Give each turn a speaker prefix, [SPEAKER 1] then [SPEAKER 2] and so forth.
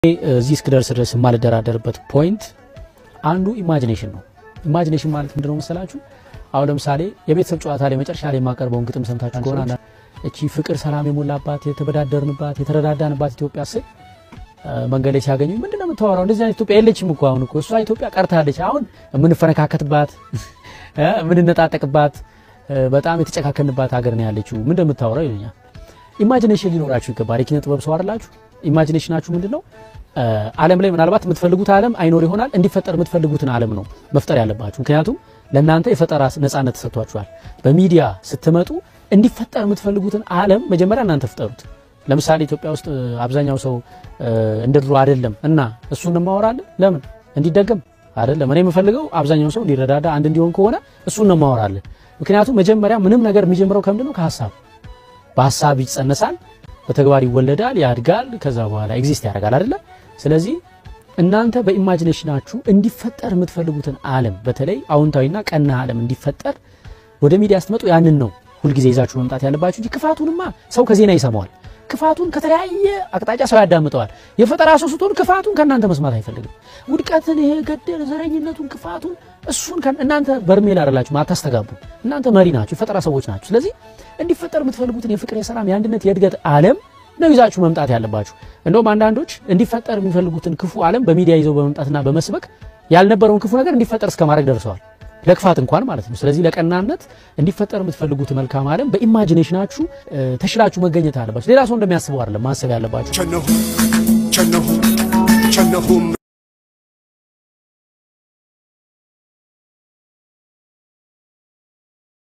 [SPEAKER 1] እዚህ እስከደርስ ድረስ ማልደራደርበት ፖይንት አንዱ ኢማጂኔሽን ነው። ኢማጂኔሽን ማለት ምንድነው መሰላችሁ? አሁን ለምሳሌ የቤተሰብ ጨዋታ ላይ መጨረሻ ላይ ማቀርበውን ግጥም ሰምታችሁ ከሆነ እቺ ፍቅር ሰላም የሞላባት የተበዳደርንባት የተረዳዳንባት ኢትዮጵያ ስል መንገድ ላይ ሲያገኙ ምንድነው የምታወራው? እንደዚህ አይነት ኢትዮጵያ የለችም እኮ አሁን እኮ እሷ ኢትዮጵያ ቀርታለች። አሁን የምንፈነካከትባት የምንነጣጠቅባት በጣም የተጨካከንባት ሀገር ነው ያለችው። ምንድነው የምታወራው ይሉኛል። ኢማጂኔሽን ሊኖራችሁ ይገባል። የኪነ ጥበብ ሰው አይደላችሁ? ኢማጂኔሽናችሁ ምንድነው? ዓለም ላይ ምናልባት የምትፈልጉት ዓለም አይኖር ይሆናል። እንዲፈጠር የምትፈልጉትን ዓለም ነው መፍጠር ያለባችሁ። ምክንያቱም ለእናንተ የፈጠራ ነፃነት ተሰጥቷችኋል። በሚዲያ ስትመጡ እንዲፈጠር የምትፈልጉትን ዓለም መጀመሪያ እናንተ ፍጠሩት። ለምሳሌ ኢትዮጵያ ውስጥ አብዛኛው ሰው እንደድሮ አይደለም እና እሱን ነው ማወራለን። ለምን እንዲደገም አይደለም። እኔ የምፈልገው አብዛኛው ሰው እንዲረዳዳ አንድ እንዲሆን ከሆነ እሱን ነው ማወራለን። ምክንያቱም መጀመሪያ ምንም ነገር የሚጀምረው ከምንድነው? ከሐሳብ። በሐሳብ ይጸነሳል፣ በተግባር ይወለዳል፣ ያድጋል፣ ከዛ በኋላ ኤግዚስት ያደርጋል አይደለ? ስለዚህ እናንተ በኢማጂኔሽናችሁ እንዲፈጠር የምትፈልጉትን ዓለም በተለይ አውንታዊና ቀና ዓለም እንዲፈጠር ወደ ሚዲያ ስትመጡ ያንን ነው ሁሉ ጊዜ ይዛችሁ መምጣት ያለባችሁ እንጂ ክፋቱንማ ሰው ከዜና ይሰማዋል። ክፋቱን ከተለያየ አቅጣጫ ሰው ያዳምጠዋል። የፈጠራ ሰው ስትሆኑ ክፋቱን ከናንተ መስማት አይፈልግም። ውድቀትን ይሄ ገደል ዘረኝነቱን ክፋቱን እሱን እናንተ በርሜል አይደላችሁ ማታስተጋቡ። እናንተ መሪ ናችሁ፣ የፈጠራ ሰዎች ናችሁ። ስለዚህ እንዲፈጠር የምትፈልጉትን የፍቅር የሰላም የአንድነት የእድገት ዓለም ነው ይዛችሁ መምጣት ያለባችሁ። እንደውም አንዳንዶች እንዲፈጠር የሚፈልጉትን ክፉ ዓለም በሚዲያ ይዘው በመምጣትና በመስበክ ያልነበረውን ክፉ ነገር እንዲፈጠር እስከማድረግ ደርሰዋል። ለክፋት እንኳን ማለት ነው። ስለዚህ ለቀናነት እንዲፈጠር የምትፈልጉት መልካም ዓለም በኢማጂኔሽናችሁ ተሽላችሁ መገኘት አለባችሁ። ሌላ ሰው እንደሚያስበው አይደለም ማሰብ ያለባችሁ።